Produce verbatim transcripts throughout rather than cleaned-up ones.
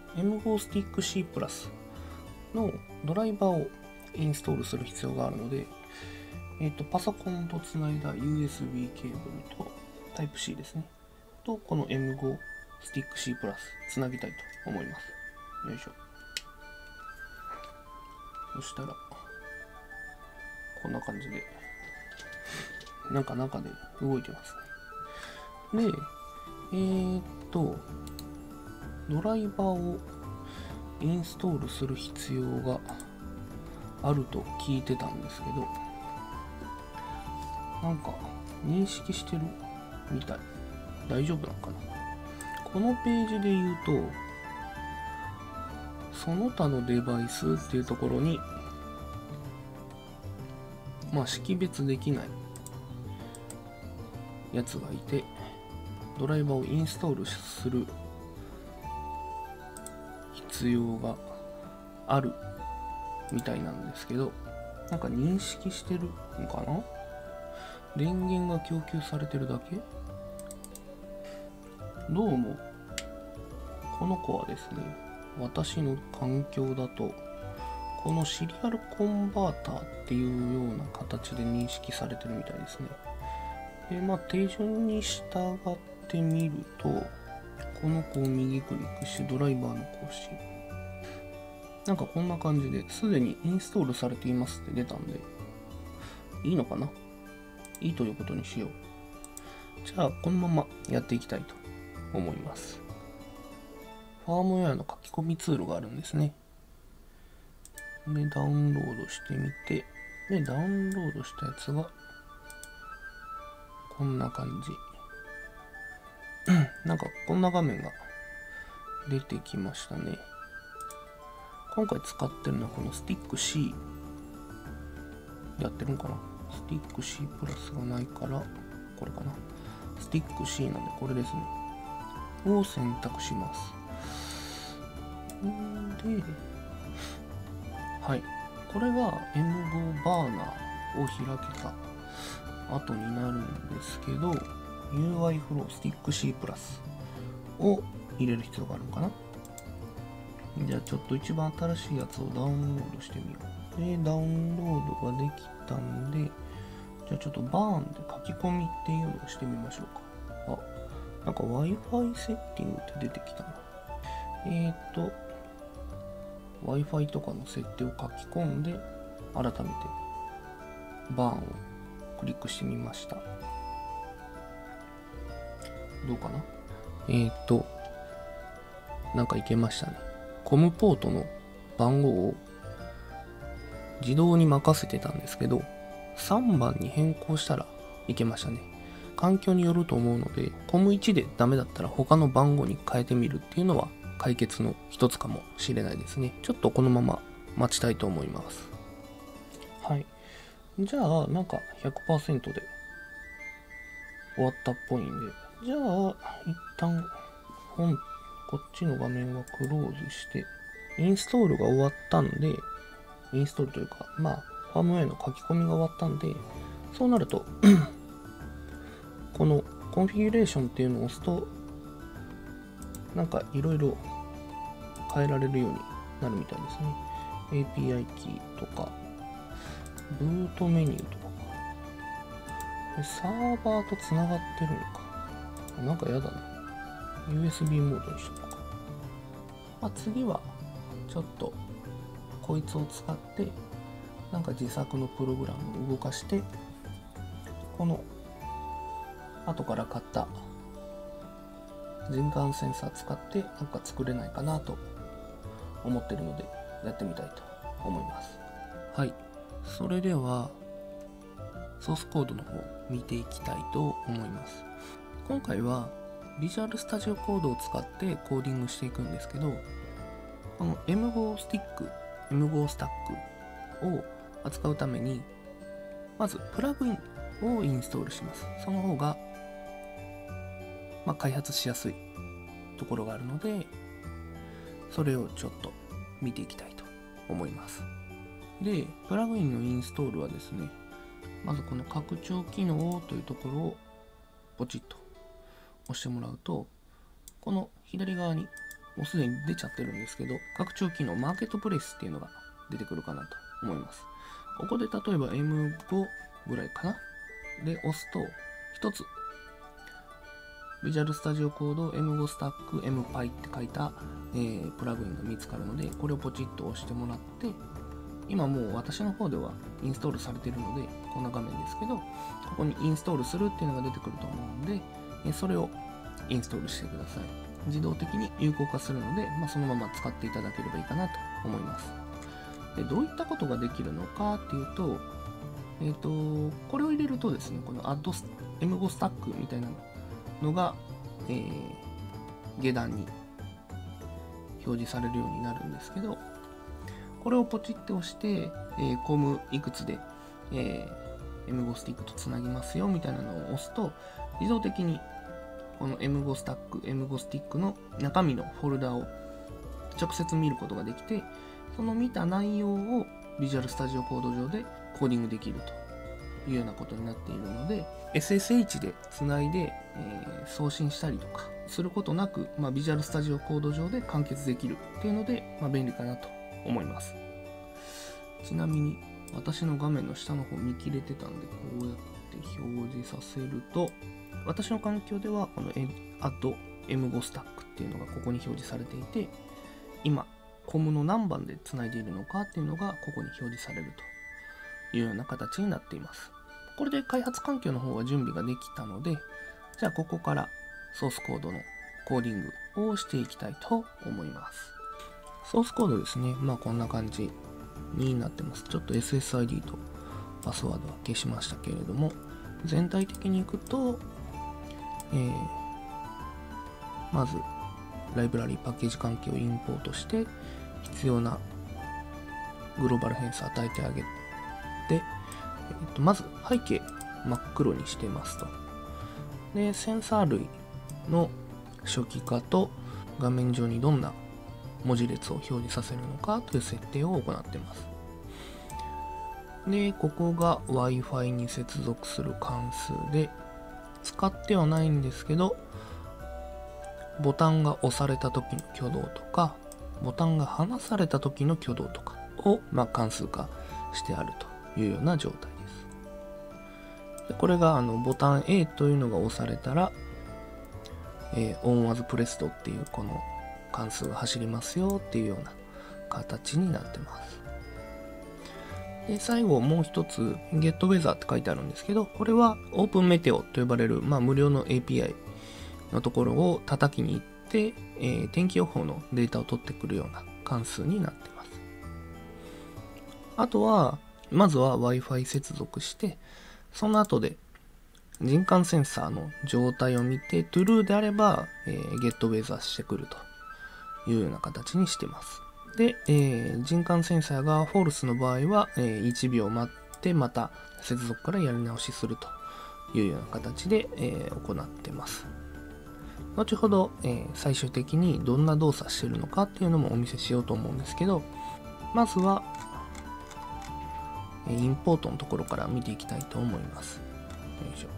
エムフォー スティック C プラスのドライバーをインストールする必要があるので、えっと、パソコンとつないだ ユーエスビー ケーブルと タイプシー ですね。と、この エムフォー スティック C プラスつなぎたいと思います。よいしょ。そしたら、こんな感じで、なんか中で動いてますね。で、えー、っと、ドライバーをインストールする必要があると聞いてたんですけど、なんか認識してるみたい。大丈夫なのかな。このページで言うと、その他のデバイスっていうところに、まあ識別できないやつがいて、ドライバーをインストールする必要があるみたいなんですけど、なんか認識してるのかな。電源が供給されてるだけ。どうもこの子はですね、私の環境だとこのシリアルコンバーターっていうような形で認識されてるみたいですね。で、まあ手順に従ってみると、この子を右クリックしてドライバーの更新。なんかこんな感じですでにインストールされていますって出たんで、いいのかな。いいということにしよう。じゃあこのままやっていきたいと思います。ファームウェアの書き込みツールがあるんですね。で、ダウンロードしてみて、で、ダウンロードしたやつが、こんな感じ。なんかこんな画面が出てきましたね。今回使ってるのはこのスティック C やってるのかな。スティック C プラスがないから、これかな。スティック C なんでこれですね。を選択します。んで、はい。これが エムフォー バーナーを開けた後になるんですけど、ユーアイ フロースティック C プラスを入れる必要があるのかな。じゃあちょっと一番新しいやつをダウンロードしてみよう。で、ダウンロードができたんで、じゃあちょっとバーンで書き込みっていうのをしてみましょうか。あ、なんか Wi-Fi セッティングって出てきたな。えーと、Wi-Fi とかの設定を書き込んで、改めてバーンをクリックしてみました。どうかな。えーと、なんかいけましたね。コムポートの番号を自動に任せてたんですけど、さんばんに変更したらいけましたね。環境によると思うので、コムいちでダメだったら他の番号に変えてみるっていうのは解決の一つかもしれないですね。ちょっとこのまま待ちたいと思います。はい。じゃあ、なんか ひゃくパーセント で終わったっぽいんで、じゃあ、一旦本、こっちの画面はクローズして、インストールが終わったんで、インストールというか、まあ、ファームウェアの書き込みが終わったんで、そうなると、このコンフィギュレーションっていうのを押すと、なんかいろいろ変えられるようになるみたいですね。エーピーアイ キーとか、ブートメニューとかか。サーバーとつながってるのか。なんかやだな。ユーエスビー モードにしとこうか。まあ、次は、ちょっと、こいつを使って、なんか自作のプログラムを動かして、この、後から買った人感センサー使ってなんか作れないかなと思ってるのでやってみたいと思います。はい。それではソースコードの方見ていきたいと思います。今回は Visual Studio Code を使ってコーディングしていくんですけど、この エムフォー スティック、エムフォー スタックを扱うためにまずプラグインをインストールします。その方がまあ、開発しやすいところがあるので、それをちょっと見ていきたいと思います。で、プラグインのインストールはですね、まずこの拡張機能というところをポチッと押してもらうと、この左側にもうすでに出ちゃってるんですけど、拡張機能マーケットプレイスっていうのが出てくるかなと思います。ここで例えば エムご ぐらいかなで押すと、一つビジュアルスタジオコード エムご スタック エムパイ って書いた、えー、プラグインが見つかるので、これをポチッと押してもらって、今もう私の方ではインストールされているので、こんな画面ですけど、ここにインストールするっていうのが出てくると思うので、えそれをインストールしてください。自動的に有効化するので、まあ、そのまま使っていただければいいかなと思います。で、どういったことができるのかっていうと、えっと、これを入れるとですね、この Add エムご スタックみたいなのが、えー、下段に表示されるようになるんですけど、これをポチって押して、えー、コムいくつで、えー、エムご スティックとつなぎますよみたいなのを押すと、自動的にこの エムご スタック、エムご スティックの中身のフォルダを直接見ることができて、その見た内容をビジュアルスタジオコード上でコーディングできるというようなことになっているので、エスエスエイチ でつないで、えー、送信したりとかすることなく、まあ、ビジュアルスタジオコード上で完結できるっていうので、まあ、便利かなと思います。ちなみに私の画面の下の方見切れてたんで、こうやって表示させると、私の環境ではこの Add エムご スタックっていうのがここに表示されていて、今コムの何番でつないでいるのかっていうのがここに表示されるというような形になっています。これで開発環境の方は準備ができたので、じゃあここからソースコードのコーディングをしていきたいと思います。ソースコードですね。まあこんな感じになってます。ちょっと エスエスアイディー とパスワードは消しましたけれども、全体的にいくと、えー、まずライブラリパッケージ関係をインポートして必要なグローバル変数を与えてあげて、えー、とまず背景真っ黒にしてますと。で、センサー類の初期化と画面上にどんな文字列を表示させるのかという設定を行っています。で、ここが Wi-Fi に接続する関数で、使ってはないんですけど、ボタンが押された時の挙動とか、ボタンが離された時の挙動とかを、まあ、関数化してあるというような状態です。で、これがあのボタン A というのが押されたら、えー、on was pressed っていうこの関数が走りますよっていうような形になってます。で、最後もう一つ getWeather って書いてあるんですけど、これは OpenMeteo と呼ばれる、まあ、無料の エーピーアイ のところを叩きに行って、えー、天気予報のデータを取ってくるような関数になってます。あとはまずは Wi-Fi 接続して、その後で人感センサーの状態を見て True であれば、えー、getWeather してくるというような形にしてます。で、えー、人感センサーが False の場合は、えー、いちびょう待ってまた接続からやり直しするというような形で、えー、行ってます。後ほど、えー、最終的にどんな動作しているのかっていうのもお見せしようと思うんですけど、まずはインポートのところから見ていきたいと思います。よいしょ。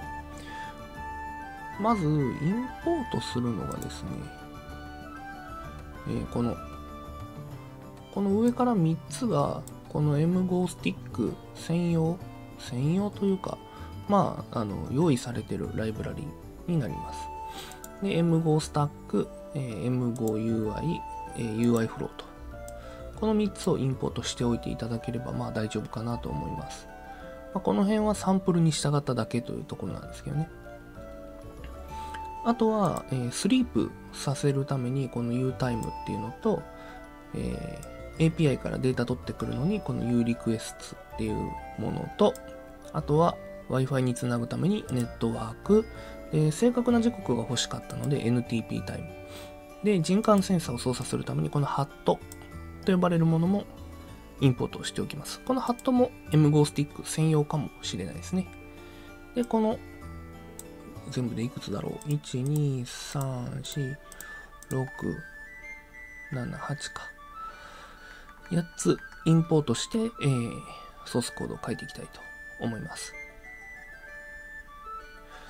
まずインポートするのがですね、えー、このこの上からみっつがこの エムご スティック専用専用というか、まああの用意されているライブラリになります。で エムご スタック、えー、エムご ユーアイ、えー、ユーアイ フローと、このみっつをインポートしておいていただければまあ大丈夫かなと思います。まあ、この辺はサンプルに従っただけというところなんですけどね。あとは、えー、スリープさせるためにこの uTime っていうのと、えーエーピーアイ からデータ取ってくるのにこの uRequests っていうものと、あとは Wi-Fi につなぐためにネットワーク、で正確な時刻が欲しかったので エヌティーピー タイムで、人感センサーを操作するためにこの ハット と呼ばれるものもインポートをしておきます。この ハット も エムご スティック専用かもしれないですね。で、この全部でいくつだろう ?いち、に、さん、よん、ろく、なな、はちか。やっつインポートして、えー、ソースコードを書いていきたいと思います。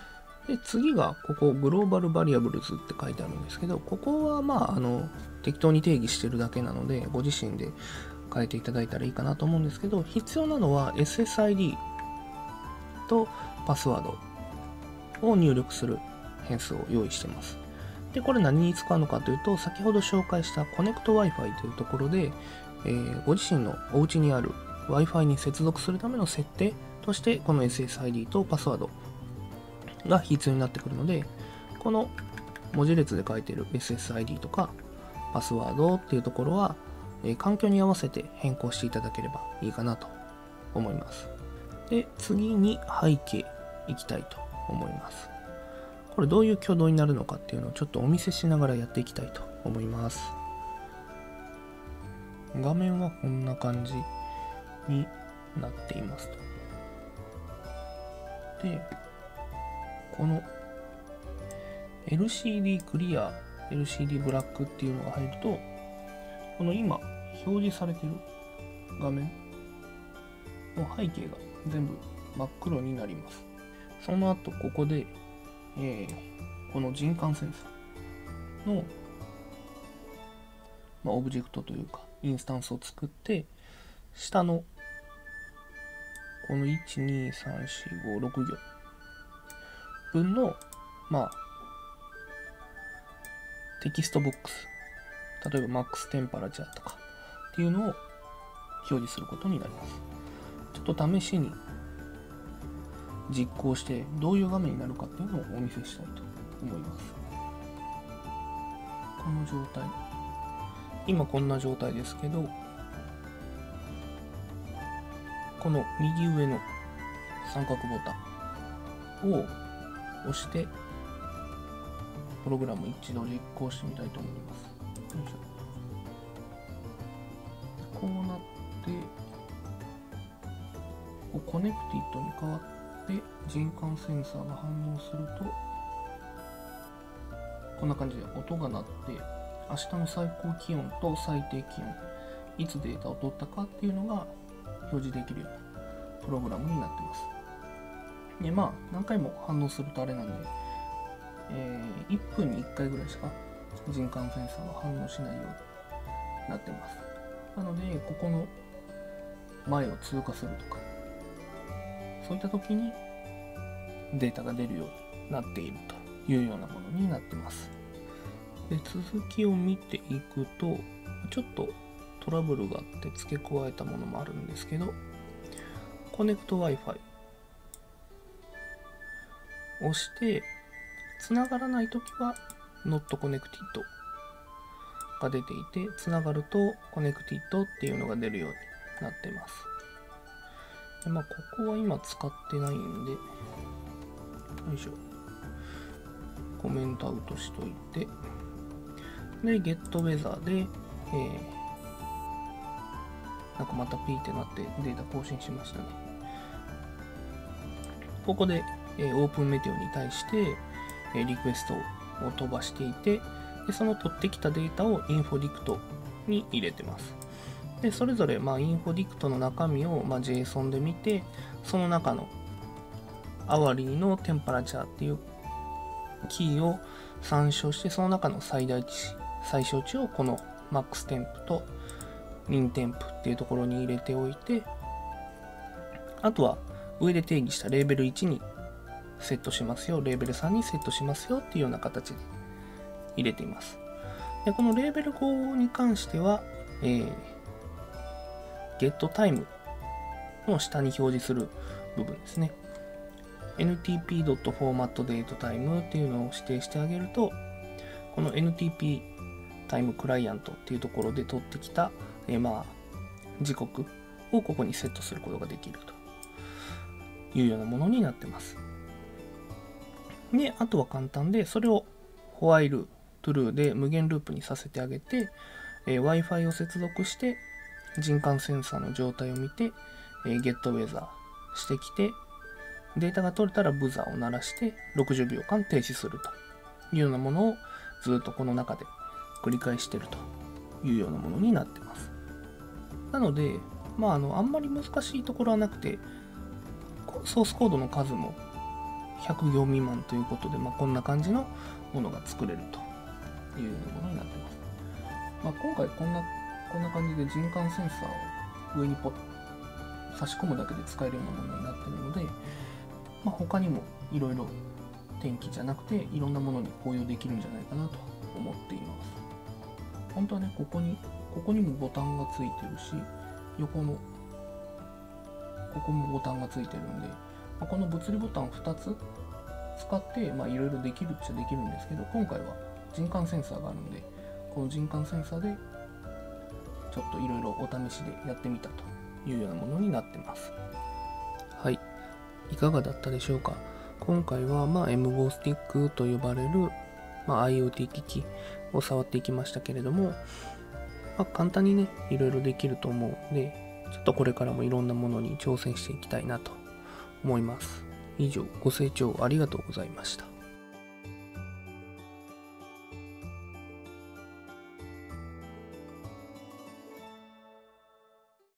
で、次がここグローバルバリアブルズって書いてあるんですけど、ここはまあ、あの、適当に定義してるだけなので、ご自身で変えていただいたらいいかなと思うんですけど、必要なのは エスエスアイディー とパスワードを入力する変数を用意してます。で、これ何に使うのかというと、先ほど紹介したコネクト Wi-Fi というところで、えー、ご自身のお家にある Wi-Fi に接続するための設定として、この エスエスアイディー とパスワードが必要になってくるので、この文字列で書いている エスエスアイディー とかパスワードっていうところは、えー、環境に合わせて変更していただければいいかなと思います。で、次に背景いきたいと思います。これどういう挙動になるのかっていうのをちょっとお見せしながらやっていきたいと思います。画面はこんな感じになっていますと。で、この エルシーディー クリア、エルシーディー ブラックっていうのが入ると、この今表示されている画面の背景が全部真っ黒になります。その後ここで、えー、この人感センサーの、まあ、オブジェクトというかインスタンスを作って、下のこのいち、に、さん、よん、ご、ろく行分の、まあ、テキストボックス、例えば Max Temperature とかっていうのを表示することになります。ちょっと試しに実行してどういう画面になるかっていうのをお見せしたいと思います。この状態、今こんな状態ですけど、この右上の三角ボタンを押してプログラム一度実行してみたいと思います。よいしょ。こうなってこうコネクティッドに変わって人感センサーが反応すると、こんな感じで音が鳴って、明日の最高気温と最低気温、いつデータを取ったかっていうのが表示できるようなプログラムになっています。で、まあ何回も反応するとあれなんで、えー、いっぷんにいっかいぐらいしか人感センサーが反応しないようになっています。なので、ここの前を通過するとか、そういった時にデータが出るようになっているというようなものになっています。で、続きを見ていくと、ちょっとトラブルがあって付け加えたものもあるんですけど、コネクト Wi-Fi 押して繋がらないときは Not Connected が出ていて、繋がると Connected っていうのが出るようになっています。で、まあ、ここは今使ってないんで、よいしょ。コメントアウトしといて、で、GetWeather で、えー、なんかまたピーってなってデータ更新しましたね。ここで、えー、オープンメテオに対して、えー、リクエストを飛ばしていて、でその取ってきたデータをインフォディクトに入れてます。で、それぞれ、まあ、インフォディクトの中身を、まあ、JSON で見て、その中のアワリーのテンパラチャーっていうキーを参照して、その中の最大値、最小値をこの Max テンプと Min テンプっていうところに入れておいて、あとは上で定義したレーベルいちにセットしますよ、レーベルさんにセットしますよっていうような形で入れています。で、このレーベルごに関しては、えー、getTime の下に表示する部分ですね。エヌティーピードットフォーマットデートタイム っていうのを指定してあげると、この エヌティーピー タイムクライアントっていうところで取ってきた、えー、まあ時刻をここにセットすることができるというようなものになってます。で、あとは簡単で、それを while true で無限ループにさせてあげて、えー、Wi-Fi を接続して人感センサーの状態を見て、えー、GetWeather してきて、データが取れたらブザーを鳴らしてろくじゅうびょうかん停止するというようなものをずっとこの中で繰り返しているというようなものになってます。なので、まあ、あの、あんまり難しいところはなくて、ソースコードの数もひゃくぎょう未満ということで、まあ、こんな感じのものが作れるというようなものになってます。まあ、今回こんなこんな感じで人感センサーを上にポッ差し込むだけで使えるようなものになっているので、まあ、他にもいろいろ天気じゃなくていろんなものに応用できるんじゃないかなと思っています。本当はね、ここにここにもボタンがついてるし、横のここもボタンがついてるんで、まあ、この物理ボタンふたつ使ってまあいろいろできるっちゃできるんですけど、今回は人感センサーがあるんで、この人感センサーでちょっといろいろお試しでやってみたというようなものになってます。はい、いかがだったでしょうか。今回はまあ エムご スティックと呼ばれる、まあ、IoT 機器を触っていきましたけれども、まあ、簡単にねいろいろできると思うので、ちょっとこれからもいろんなものに挑戦していきたいなと思います。以上、ご清聴ありがとうございました。